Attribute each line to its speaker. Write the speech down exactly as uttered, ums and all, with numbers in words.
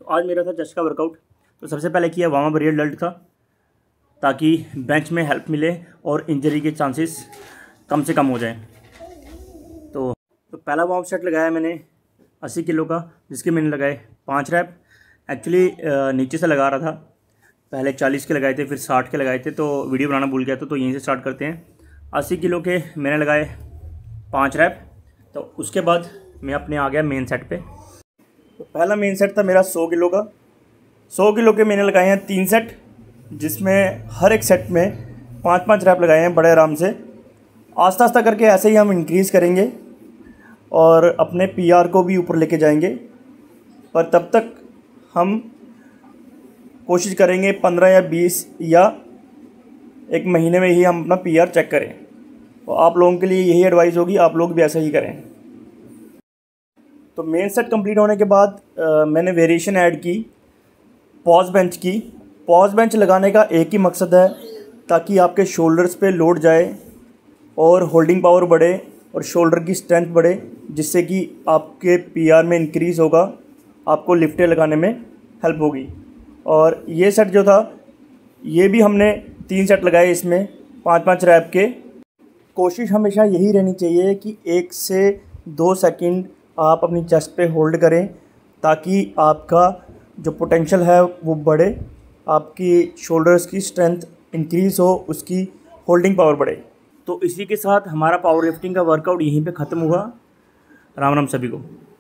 Speaker 1: तो आज मेरा था चेस्ट का वर्कआउट। तो सबसे पहले किया वार्म अप रियर डेल्ट का, ताकि बेंच में हेल्प मिले और इंजरी के चांसेस कम से कम हो जाएं। तो तो पहला वार्म सेट लगाया मैंने अस्सी किलो का, जिसके मैंने लगाए पाँच रैप। एक्चुअली नीचे से लगा रहा था, पहले चालीस के लगाए थे, फिर साठ के लगाए थे, तो वीडियो बनाना भूल गया था, तो यहीं से स्टार्ट करते हैं। अस्सी किलो के मैंने लगाए पाँच रैप। तो उसके बाद मैं अपने आ गया मेन सेट पे। तो पहला मेन सेट था मेरा सौ किलो का। सौ किलो के मैंने लगाए हैं तीन सेट, जिसमें हर एक सेट में पाँच पाँच रैप लगाए हैं बड़े आराम से। आस्ता आस्ता करके ऐसे ही हम इंक्रीज़ करेंगे और अपने पीआर को भी ऊपर लेके जाएंगे, पर तब तक हम कोशिश करेंगे पंद्रह या बीस या एक महीने में ही हम अपना पीआर चेक करें। तो आप लोगों के लिए यही एडवाइस होगी, आप लोग भी ऐसा ही करें। तो मेन सेट कंप्लीट होने के बाद आ, मैंने वेरिएशन ऐड की पॉज बेंच की। पॉज बेंच लगाने का एक ही मकसद है, ताकि आपके शोल्डर्स पे लोड जाए और होल्डिंग पावर बढ़े और शोल्डर की स्ट्रेंथ बढ़े, जिससे कि आपके पीआर में इंक्रीज़ होगा, आपको लिफ्टें लगाने में हेल्प होगी। और ये सेट जो था, ये भी हमने तीन सेट लगाए, इसमें पाँच पाँच रैप के। कोशिश हमेशा यही रहनी चाहिए कि एक से दो सेकंड आप अपनी चेस्ट पे होल्ड करें, ताकि आपका जो पोटेंशियल है वो बढ़े, आपकी शोल्डर्स की स्ट्रेंथ इंक्रीज़ हो, उसकी होल्डिंग पावर बढ़े। तो इसी के साथ हमारा पावर लिफ्टिंग का वर्कआउट यहीं पे ख़त्म हुआ। राम राम सभी को।